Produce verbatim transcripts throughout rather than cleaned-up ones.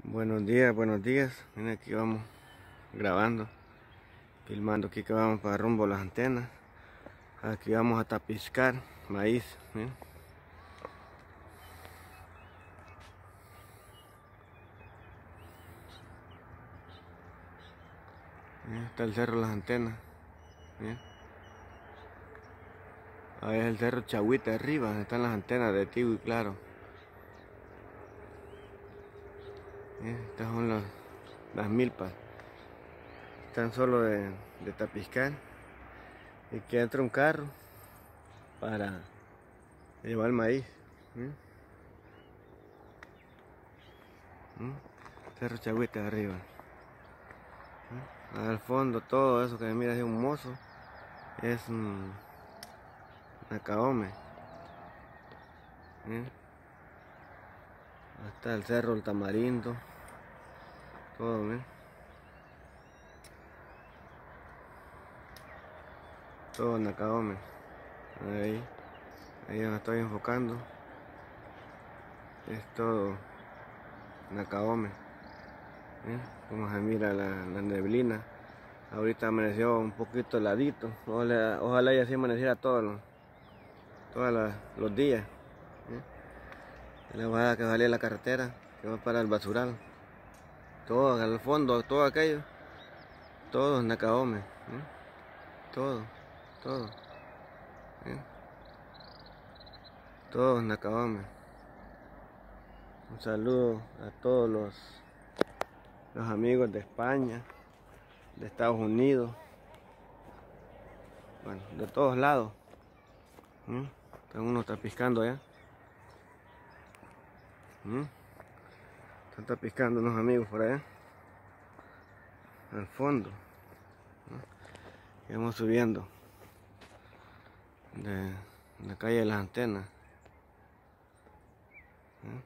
Buenos días, buenos días. Miren, aquí vamos grabando, filmando aquí que vamos para rumbo a las antenas. Aquí vamos a tapizcar maíz. Miren. Miren, está el cerro de las antenas. Miren. Ahí es el cerro Chahuita arriba, donde están las antenas de Tigo y Claro. Miren, estas son las, las milpas. Están solo de, de tapizcar. Y que entra un carro para llevar el maíz. ¿Mm? ¿Mm? Cerro Chahuita arriba. ¿Mm? Al fondo todo eso que mira es un mozo. Es un Nacaome. ¿Mm? Hasta el cerro El Tamarindo. Todo, ¿eh? Todo Nacaome. Ahí, ahí donde estoy enfocando. Es todo Nacaome. ¿Eh? Como se mira la, la neblina. Ahorita amaneció un poquito heladito. Ojalá, ojalá y así amaneciera todos los, todos los, los días. ¿Eh? La bajada que salía la carretera, que va para el basural. Todo al fondo, todo aquello. Todo Nacaome. ¿Eh? Todo, todo. ¿Eh? Todo Nacaome. Un saludo a todos los, los amigos de España, de Estados Unidos, bueno, de todos lados. ¿Mm? Están unos tapiscando allá. ¿Mm? Están tapiscando unos amigos por allá, al fondo. ¿Mm? Y vamos subiendo de la calle de las antenas. ¿Mm?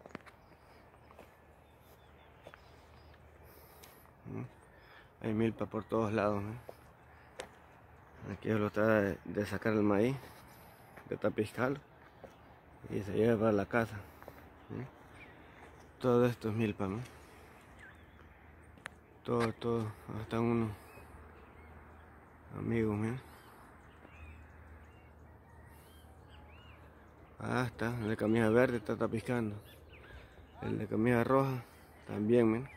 Hay milpa por todos lados. ¿Eh? Aquí lo está de, de sacar el maíz, de tapiscarlo y se lleva para la casa. ¿Eh? Todo esto es milpa. ¿Eh? Todo, todo. Ahí están unos amigos. ¿Eh? Ah, está. El de camisa verde está tapiscando. El de camisa roja también. ¿Eh?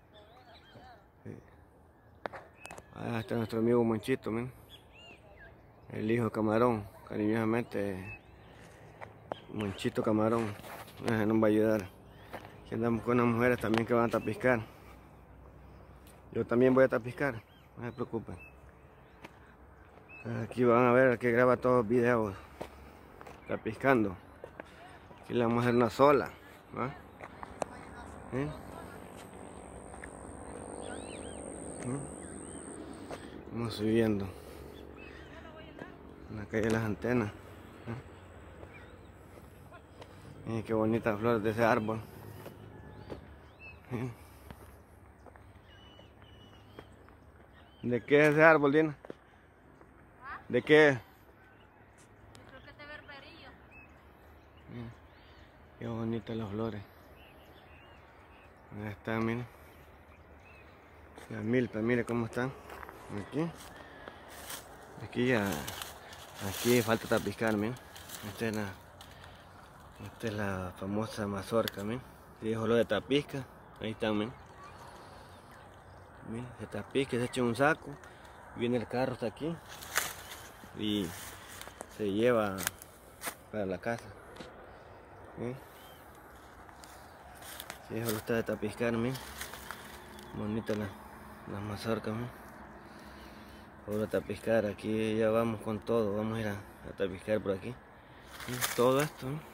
Ah, está nuestro amigo Monchito, ¿men? El hijo Camarón, cariñosamente Monchito Camarón. Ese nos va a ayudar. Aquí andamos con unas mujeres también que van a tapiscar. Yo también voy a tapiscar, no se preocupen. Aquí van a ver que graba todos los videos tapiscando. Aquí le vamos a hacer una sola. ¿Va? ¿Eh? ¿Eh? Vamos subiendo en la calle de las antenas. ¿Eh? Miren qué bonitas flores de ese árbol. ¿Eh? ¿De qué es ese árbol, Dina? ¿De qué? Creo que es de berberillo. Miren, qué bonitas las flores. Ahí están, miren. Las milpas, miren cómo están. Aquí. Aquí ya. Aquí falta tapiscar, miren. Esta es la. Esta es la famosa mazorca, miren. Si dejo lo de tapisca. Ahí están, miren. Miren, se tapisca, se echa un saco. Viene el carro hasta aquí. Y se lleva para la casa. ¿Eh? Si eso lo está de tapiscar, miren. Bonita la, las mazorcas, miren. Ahora a tapiscar, aquí ya vamos con todo. Vamos a ir a, a tapiscar por aquí. ¿Eh? Todo esto, ¿eh?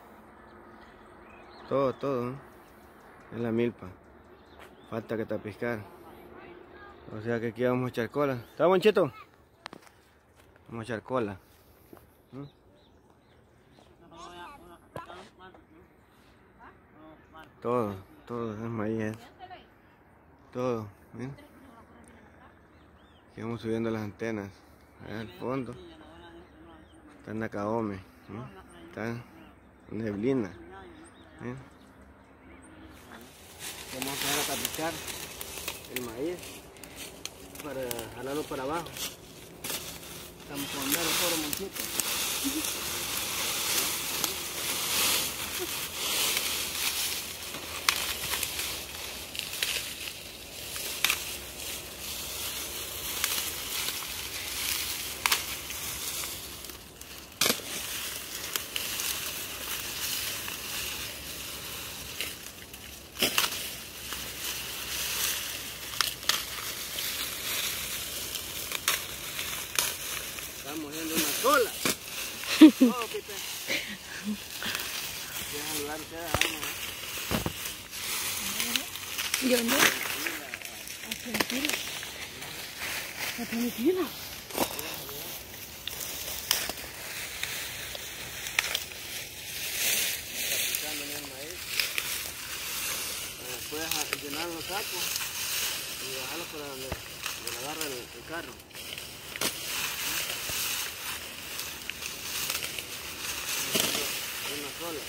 Todo, todo, ¿eh? Es la milpa. Falta que tapiscar. O sea que aquí vamos a echar cola. ¿Está Monchito? Vamos a echar cola. ¿Mm? Todo, todo es maíz. Todo, ¿ven? Aquí vamos subiendo las antenas. Allá al fondo está Nacaome. ¿Eh? Está neblina. ¿Eh? echar el maíz para jalarlo para abajo. Estamos con mero puro monchito. Estamos haciendo una sola. Oh, Pipe. ¿Quieres ayudar ustedes a algo? Yo no. Tranquila. Tranquila. Picándole el maíz. Después llenar los sacos y bajarlos para donde, donde agarra el, el carro. Una sola.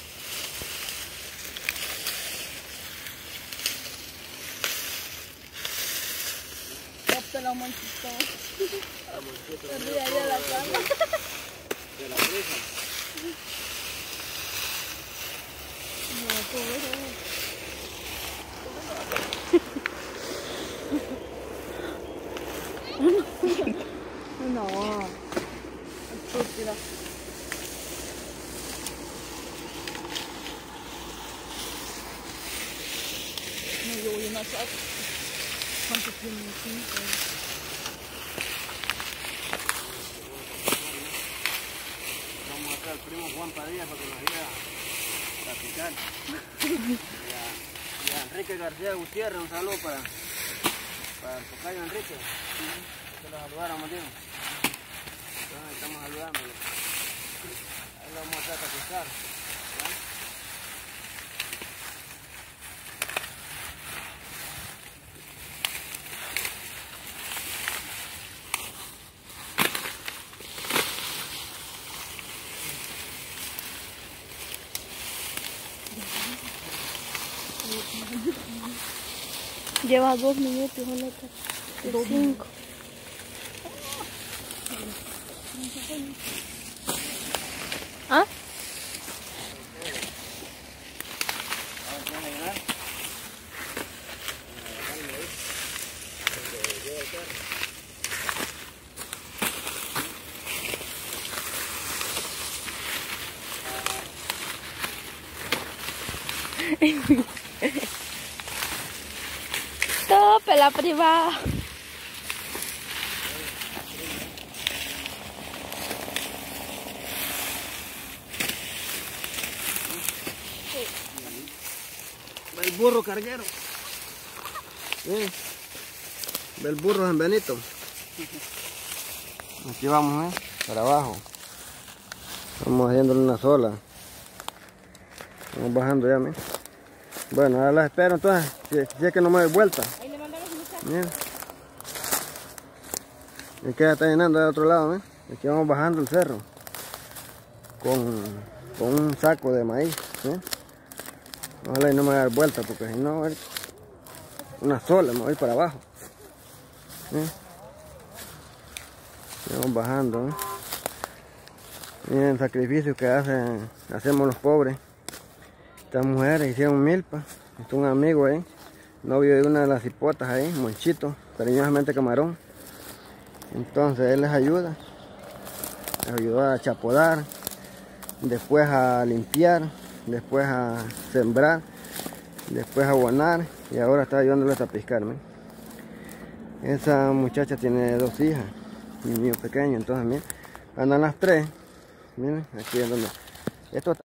Capta la manchita. La manchita Se de ríe ahí de la cama. de la presa. No, pobre. No, estúpida. No, yo voy a una casa. ¿Cuánto tiene? Cinco. Vamos a hacer al primo Juan Padilla para que nos ayude a picar. Y a, y a Enrique García Gutiérrez, un saludo para, para el tocayo Enrique. Que lo saludáramos, digo. Entonces estamos saludándolo. Ahí lo vamos a tratar de picar. Lleva dos minutos, ¿no? Dos cinco. ¿Ah? Tope la privada. Ve el burro carguero. ¿Sí? Ve el burro San Benito. Aquí vamos, ¿eh? Para abajo. Vamos haciéndole una sola. Vamos bajando ya, ¿eh? Bueno, ahora las espero entonces. Si, si es que no me doy vuelta. Ahí le mandamos un mensaje. Mira. Y que ya está llenando del otro lado, ¿eh? Aquí vamos bajando el cerro. Con, con un saco de maíz, ¿eh? Ojalá y no me voy a dar vuelta porque si no, una sola me voy para abajo. ¿Eh? Vamos bajando, ¿eh? Miren el sacrificio que hacen, hacemos los pobres. Estas mujeres hicieron milpa. Está un amigo ahí, novio de una de las hipotas ahí, Monchito, cariñosamente Camarón. Entonces él les ayuda. Les ayudó a chapodar, después a limpiar, después a sembrar, después a abonar y ahora está ayudándoles a piscar, ¿me? Esa muchacha tiene dos hijas, mi mío pequeño, entonces miren, andan las tres, miren, aquí es donde esto